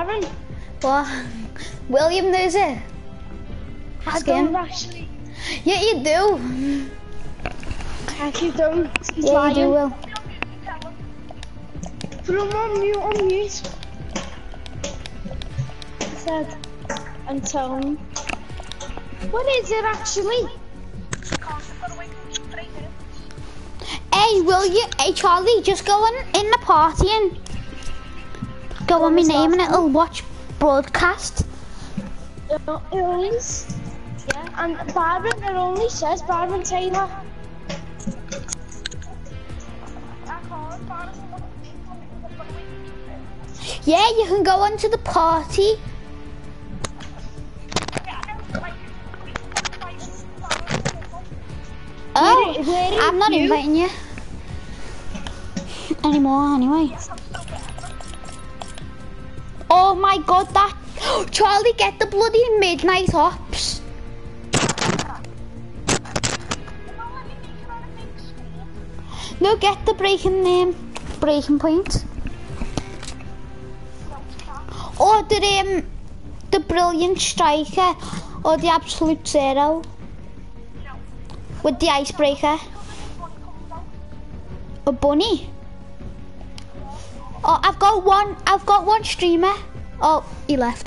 Byron. What? William knows it. Ask him. I don't actually. Yeah, you do. I actually don't. He's Yeah, lying. you do, Will. Put him on mute. I said, and tell him. What is it actually? Hey, will you? Hey, Charlie, just go in the party and go on my name and it'll watch broadcast. It is. Yeah. And Byron, it only says Byron Taylor. Yeah, you can go onto the party. Oh, Where I'm not you? inviting you anymore anyway. Oh my god, that... Charlie, get the bloody midnight ops. No, get the breaking point. Or the brilliant striker, or the absolute zero. With the icebreaker. A bunny. Oh, I've got one streamer. Oh, he left.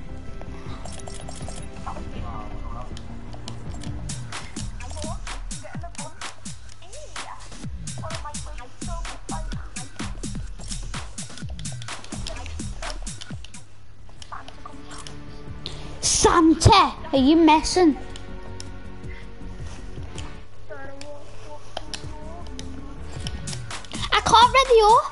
Santa, are you messing? I can't read the O.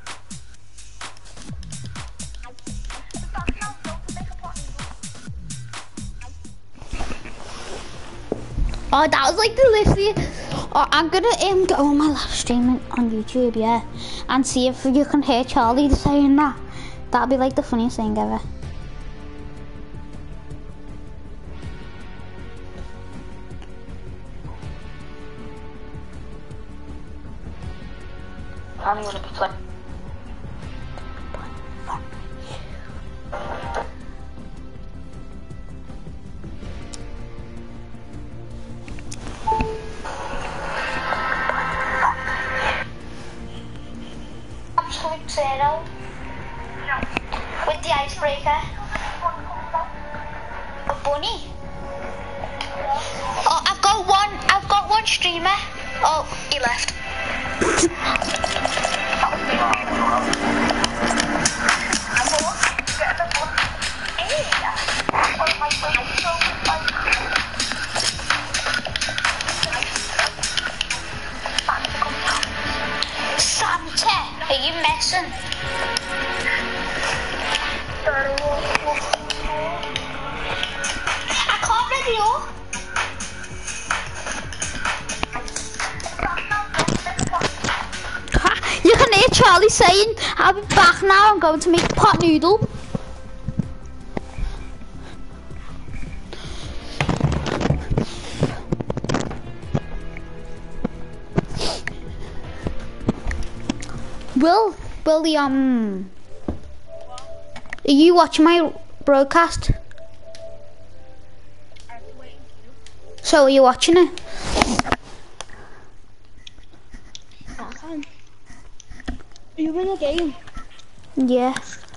Oh, that was like the literally. Oh, I'm gonna go on my live stream on YouTube, yeah, and see if you can hear Charlie saying that. That'll be like the funniest thing ever. I'm gonna be playing. Absolute zero. With the icebreaker. A bunny. Oh, I've got one streamer. Oh, he left. Santa, are you messing? I can't read the O. You can hear Charlie saying, I'll be back now, I'm going to make pot noodle. William, are you watching my broadcast? So are you watching it? Are you in a game? Yeah.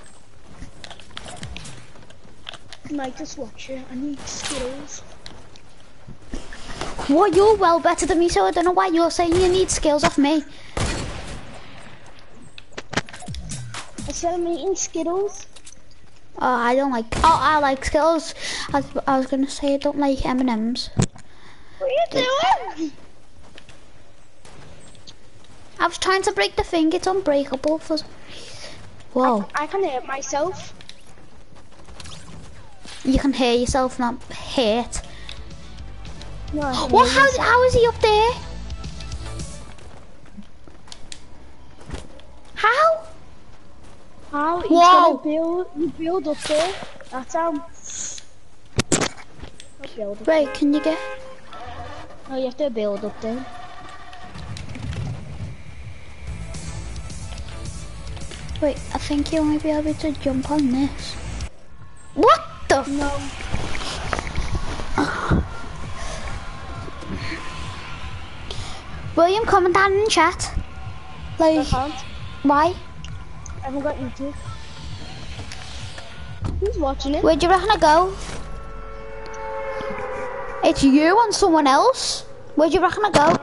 I might just watch it. I need skills. What? You're well better than me, so I don't know why you're saying you need skills off me. I said I'm eating Skittles. Oh, I don't like. Oh, I like Skittles. I was gonna say I don't like M&Ms. What are you doing? I was trying to break the thing. It's unbreakable for some reason. Whoa. I can hear myself. You can hear yourself, not hurt. No, I can What? hear myself. How is he up there? How? How? He's Whoa. gonna build up there. That's how. I'll build up. Right, can you get? Oh, you have to build up there. Wait, I think you might be able to jump on this. What the? No. William, comment down in the chat. I Like, can't. why? I haven't got YouTube. Who's watching it? Where do you reckon I go? It's you and someone else. Where do you reckon I go?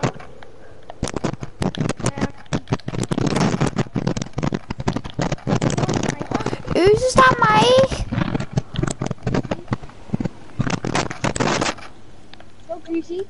Who's that mic? So greasy.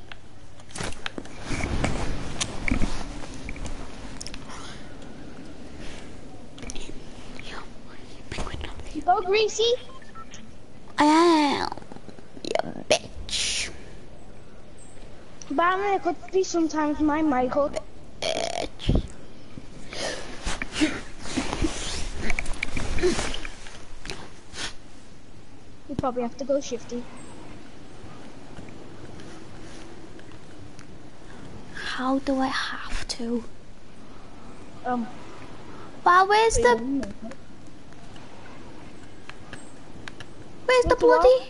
So greasy. I am. You bitch. But I'm gonna could be sometimes my Michael. Bitch. You probably have to go shifty. How do I have to? Wow, where's the What's bloody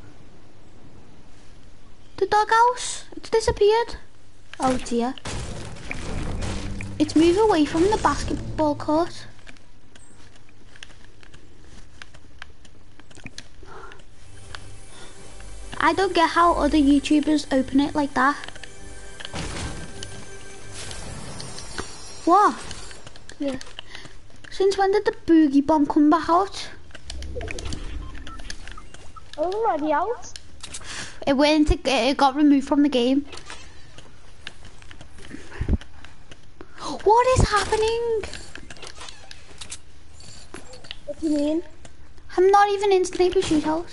the doghouse? It's disappeared. Oh dear. It's moved away from the basketball court. I don't get how other YouTubers open it like that. What? Yeah. Since when did the boogie bomb come back out? Already out? It got removed from the game. What is happening? What do you mean? I'm not even in Sniper Shootout.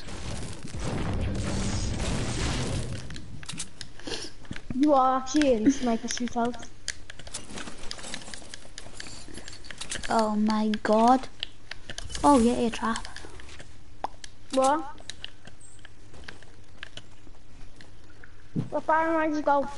You are actually in Sniper Shootout. Oh my god. Oh yeah, air trap. What? What fire might just go?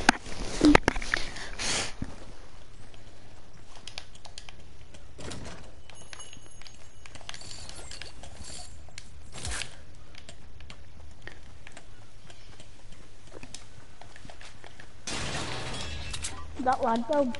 That lad go.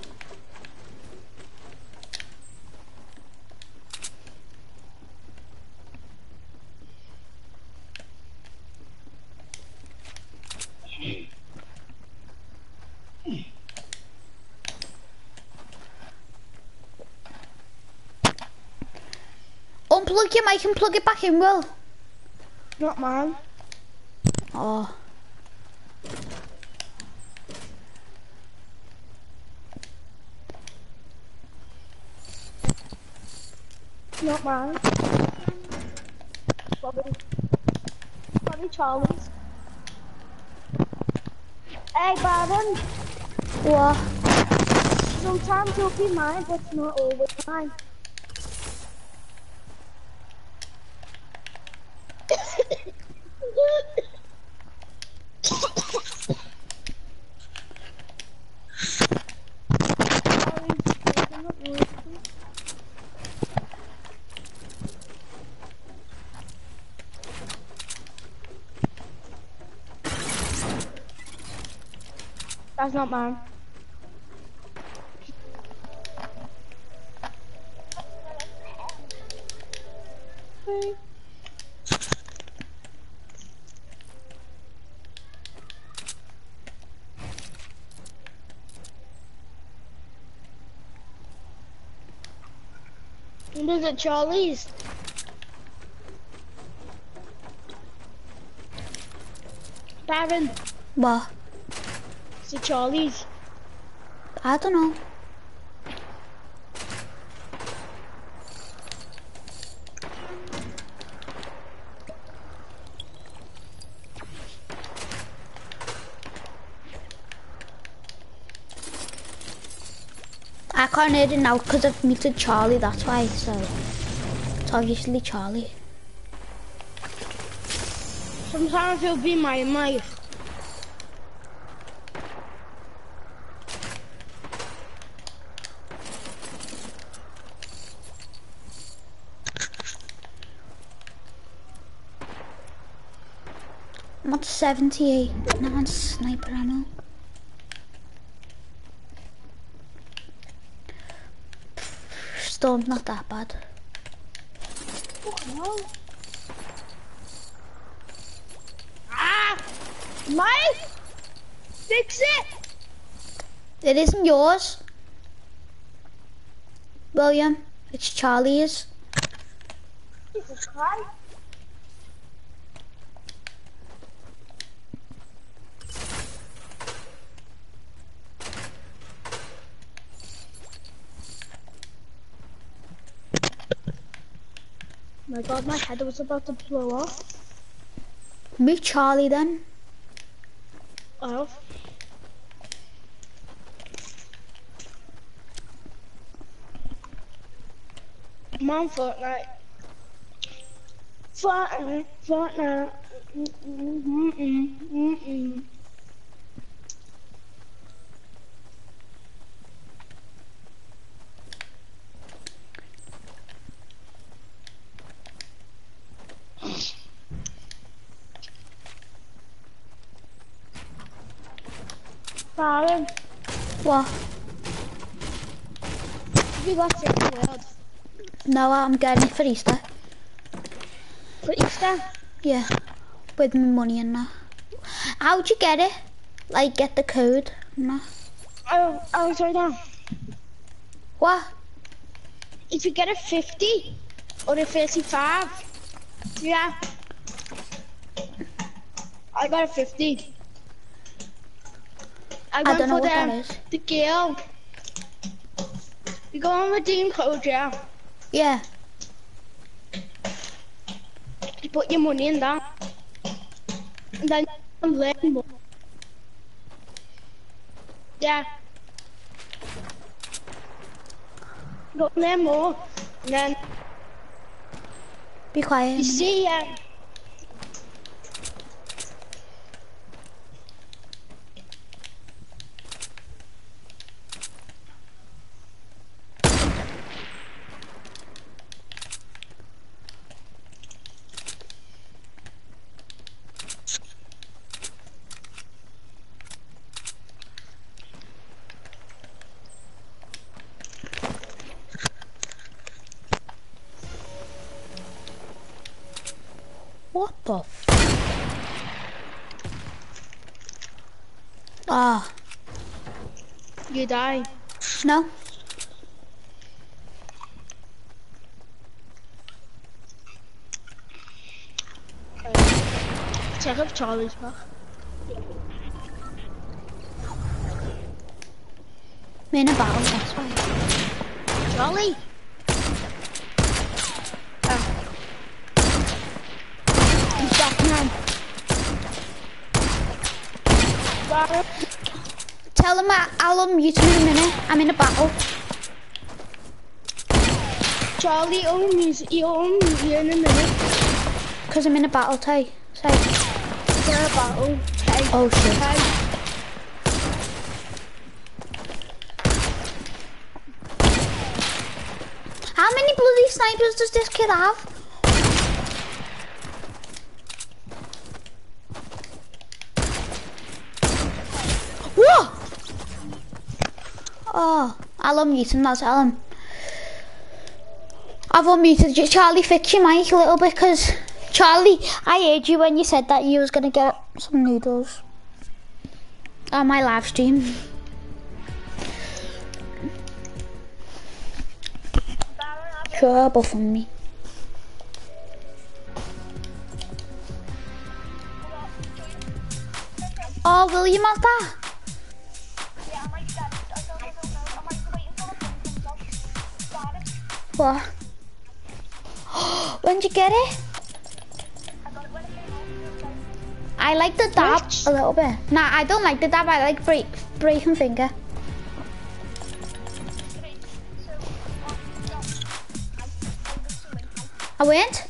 Unplug your mic and plug it back in, Will. Not mine. Oh. Not mine. Probably Charlie's. Hey, Baron. What? Sometimes it'll be mine, but it's not always mine. That's not mine. And is it Charlie's? Baron, What? is it Charlie's? I don't know. I can't hear it now because I've muted Charlie, that's why, so it's obviously Charlie. Sometimes it'll be my mic. I'm at 78 now sniper ammo. Storm's not that bad. Fucking hell. Ah! Mike! Fix it! It isn't yours, William. It's Charlie's. Jesus Christ. My God, my head was about to blow off. Meet Charlie then. Oh. Come on, Fortnite. Fortnite. Darren, What? you got Save the World No, I'm getting it for Easter. for Easter? Yeah, with my money and that. How'd you get it? Like, get the code? No. I'll try now. What? If you get a 50 or a 35, yeah. I got a 50. I don't know what that is. The girl. You go on redeem code, yeah. Yeah. You put your money in that. And then you learn more. Yeah. You go learn more. And then Be quiet. you see, What the f... Ah, you die. no. Check if Charlie's back. I'm in a battle, that's why. Charlie! He's back now. Tell him I'll unmute him in a minute. I'm in a battle. Charlie, you'll unmute you in a minute. Because I'm in a battle, Tay. Say. You're in a battle. Hey. Oh, shit. Hey. How many bloody snipers does this kid have? Whoa! Oh, I'll unmute him, now tell him. I've unmuted you. Charlie, fix your mic a little bit, because Charlie, I heard you when you said that you was going to get some noodles on my live stream. Sure, buff on me. Oh, William has that? Yeah, I might get it. I don't know. I might wait until the phone comes out. Got it. What? When'd you get it? I got it when it came home. I like the dab Which? a little bit. Nah, I don't like the dab. I like breaking finger. Okay, so, I went.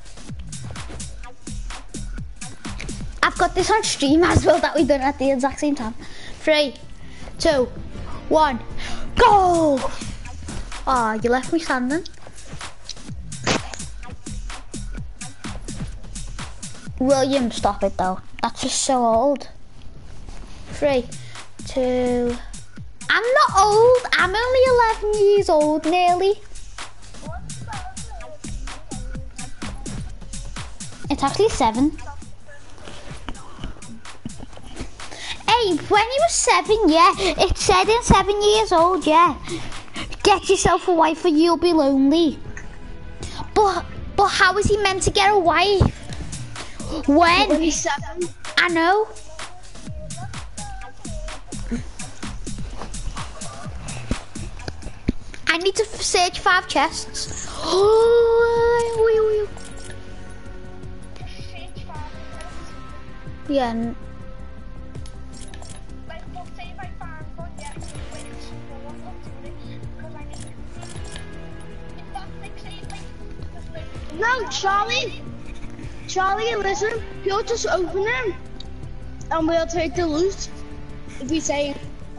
I've got this on stream as well that we done at the exact same time. 3, 2, 1, go! Oh, you left me standing. William, stop it though. That's just so old. 3, 2. I'm not old. I'm only 11 years old, nearly. It's actually 7. Hey, when you were 7, yeah, it said in 7 years old, yeah. Get yourself a wife or you'll be lonely. But how is he meant to get a wife? When he's 7. I know. I need to search 5 chests. Yeah. No, Charlie, listen, you'll just open them and we'll take the loot if we say.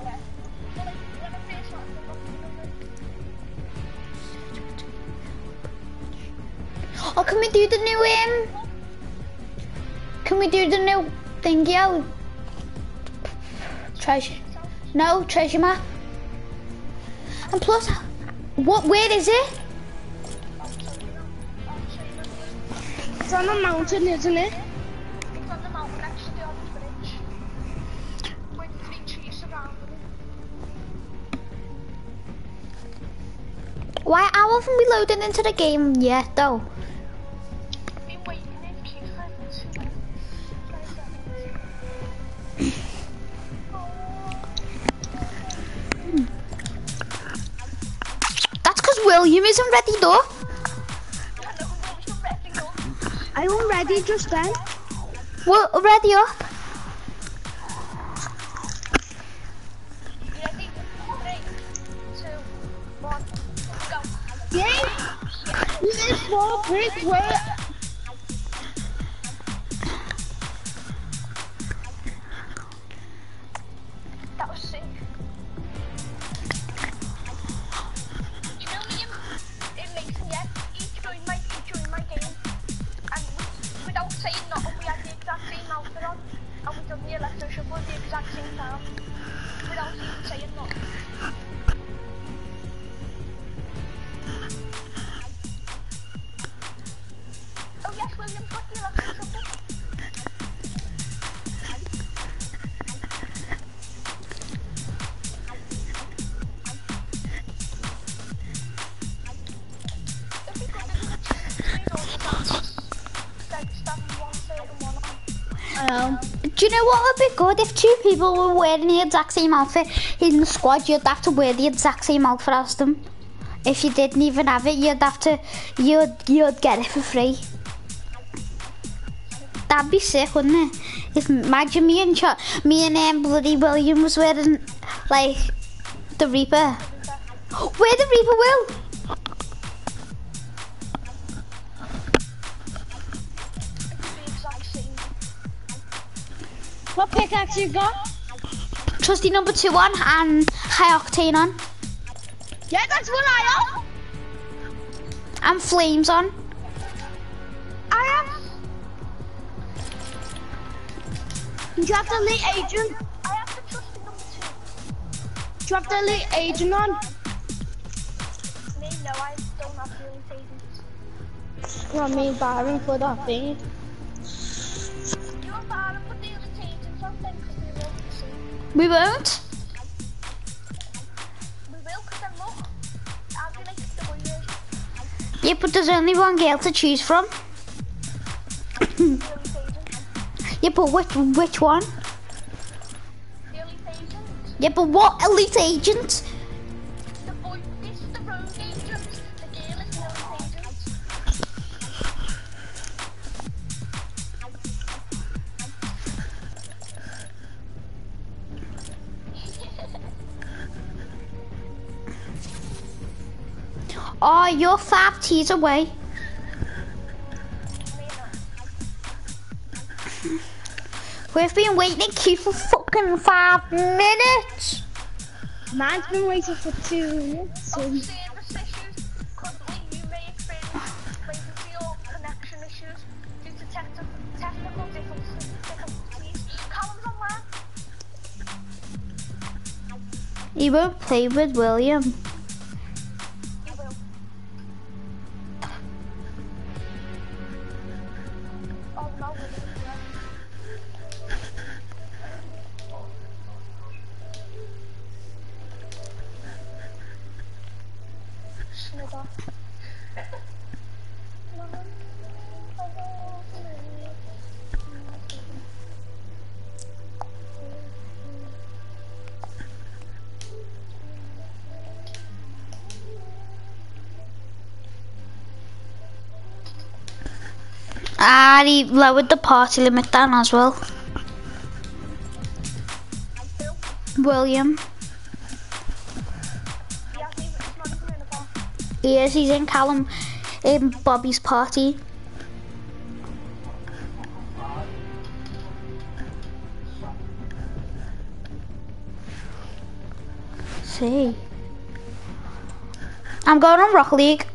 Oh, can we do the new Can we do the new thing, yo? Treasure. No, treasure map. And plus, where is it? It's on the mountain, isn't it? It's on the mountain next to the other bridge. With 3 trees surrounding it. Why, how often we loading into the game yet, though? Been waiting in queue for 2 That's because William isn't ready, though. I was ready just then. Well, ready up. Ready? 3, 2, 1, go. Yeah. This is small brick where. That was sick. Do you know Liam? It makes me he joined my game. And without saying nothing, we had the exact same outfit on. And we done the electro shuffle at the exact same time. Without even saying nothing. Oh yes, William's got the electro shuffle. Do you know what would be good if 2 people were wearing the exact same outfit in the squad? You'd have to wear the exact same outfit as them. If you didn't even have it, you'd have to, you'd get it for free. That'd be sick, wouldn't it? If imagine me and bloody William was wearing like the Reaper. Where the Reaper, Will? What pickaxe you got? Trusty number 2 on and high octane on. Yeah, that's what I have. And flames on. I have. You have the elite agent. I have the trusty number 2. Do you have the elite agent on? Me, no, I don't have the elite agents. Well, me and Byron for that thing. You and Byron put the elite agents on then because we will see. We won't. We will because then look, I'll be like the warriors. Yeah, but there's only one girl to choose from. The elite agent. Yeah, but which one? The elite agent. Yeah, but what elite agent? The boy, this is the rogue agent. The girl is the elite agent. Oh, you're 5 T's away. We've been waiting in queue for fucking 5 minutes. Mine's been waiting for 2 minutes. Of service issues, currently you may experience latency or connection issues due to technical He won't play with William. He will. Oh no, William. Snigger. And he lowered the party limit down as well. William. He hasn't even, he's not even in a bar. He is, he's in Callum, in Bobby's party. See. I'm going on Rocket League.